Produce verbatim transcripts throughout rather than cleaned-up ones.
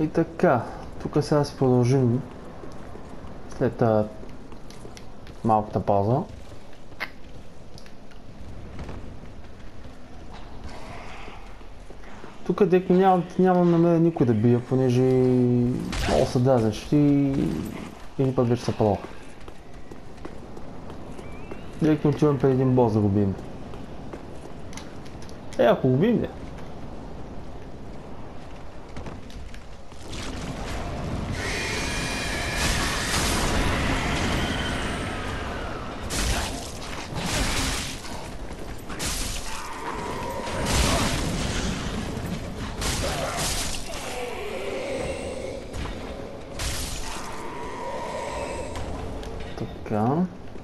И така, тук сега си продължим след а, малката пауза. Тук директно нямам, нямам намерен никой да бия, понеже много са дразнещи и един път вече са право. Директно отивам пред един бос да го бием. Е, ако го бием, не. Така.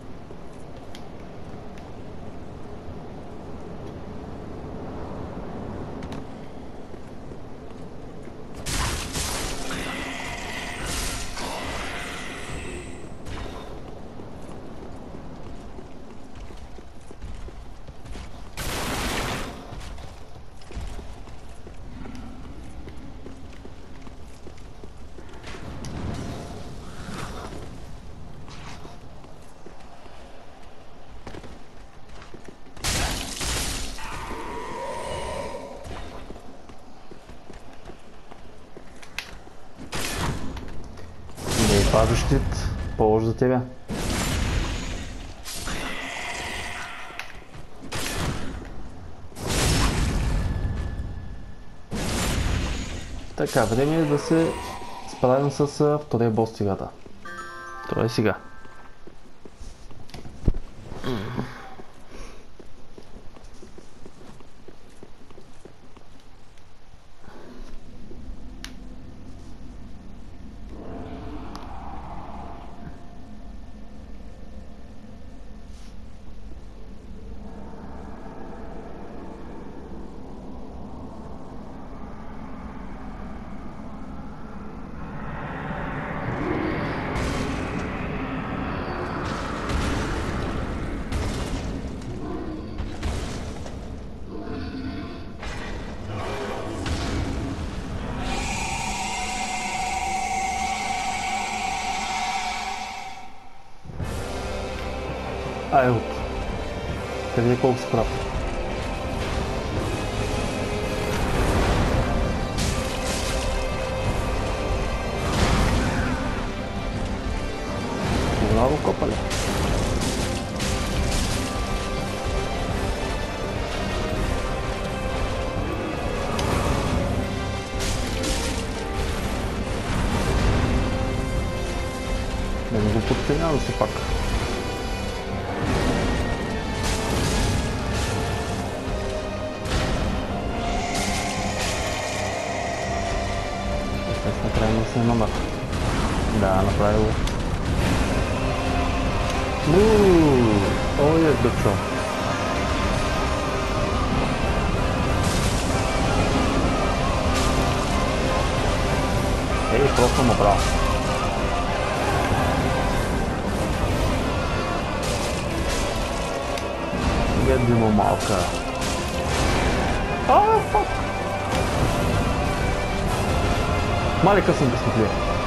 Пази щит, по-лош за тебе. Така, време е да се справим с втория бос в играта. Това е сега. Ай, от. Къде е колко си прав? Много копали. Да не го подценявам си пак. Накрая се номер. Да, направил. Ууу, ой, е дъчо. Ей, просто му право. Гадимо малка. А, фак. Мале късен безпоклия.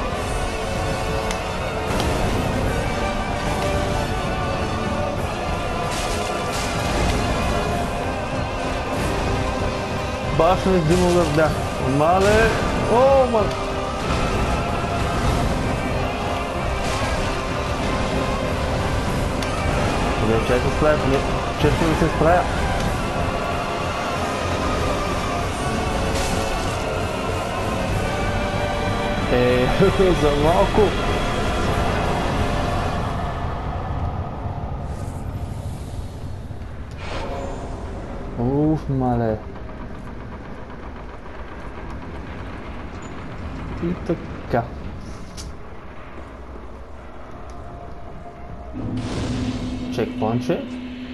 Баш не димо да бях. Мале, о, мале. Къде чай се справя? Често не се справя. Е, за малко. Уф, мале. И така. Чекпоинче.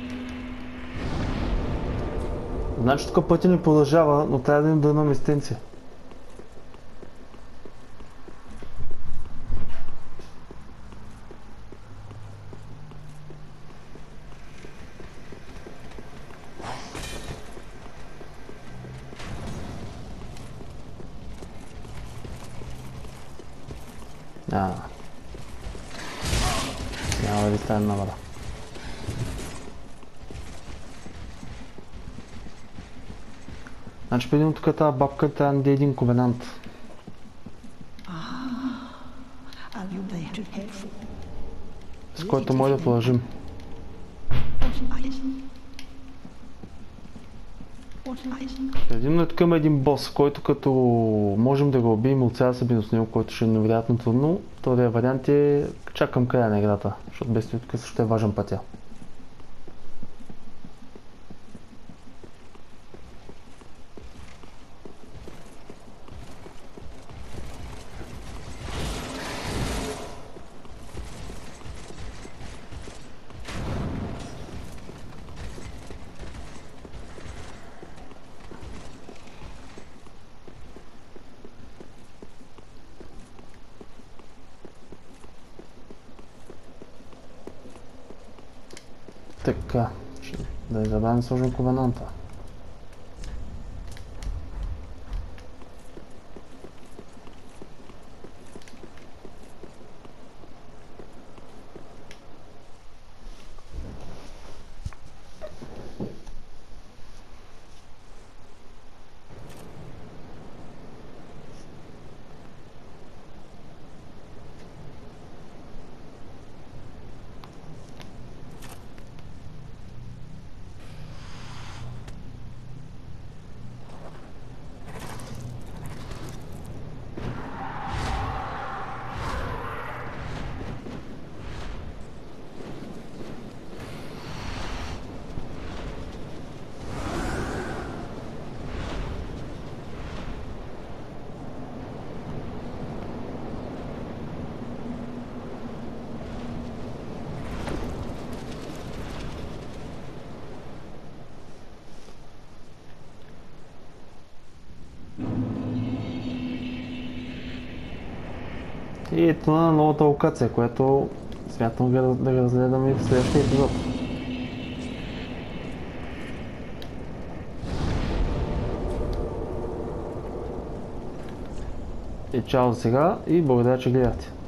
Значи тук пътя ни продължава, но трябва да им да една местенция. Няма. Няма да стане намара. Значи предимно тук тази бабка трябва да даде един ковенант. С който може да продължим. Предимно е тук има един бос, който като можем да го убием от сега събино с него, който ще е невероятно трудно. Втория вариант е чак към края на играта, защото без това тук също е важен пътя. Така, да не забравим да сложим ковенанта. И ето на новата локация, която смятам да да разгледаме в следващия епизод. И чао за сега и благодаря, че гледахте.